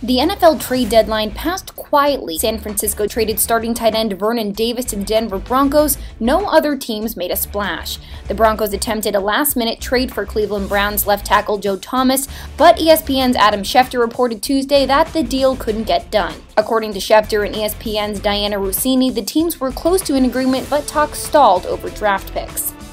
The NFL trade deadline passed quietly. San Francisco traded starting tight end Vernon Davis to the Denver Broncos. No other teams made a splash. The Broncos attempted a last-minute trade for Cleveland Browns left tackle Joe Thomas, but ESPN's Adam Schefter reported Tuesday that the deal couldn't get done. According to Schefter and ESPN's Diana Rossini, the teams were close to an agreement, but talks stalled over draft picks.